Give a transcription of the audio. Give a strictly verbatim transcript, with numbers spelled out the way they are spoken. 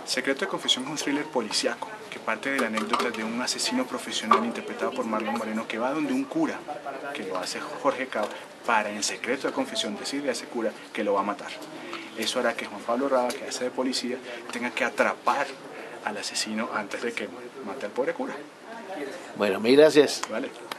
Secreto de Confesión es un thriller policíaco que parte de la anécdota de un asesino profesional interpretado por Marlon Moreno que va donde un cura, que lo hace Jorge Cabo, para en secreto de confesión decirle a ese cura que lo va a matar. Eso hará que Juan Pablo Rada, que hace de policía, tenga que atrapar al asesino antes de que mate al pobre cura. Bueno, mil gracias. Vale.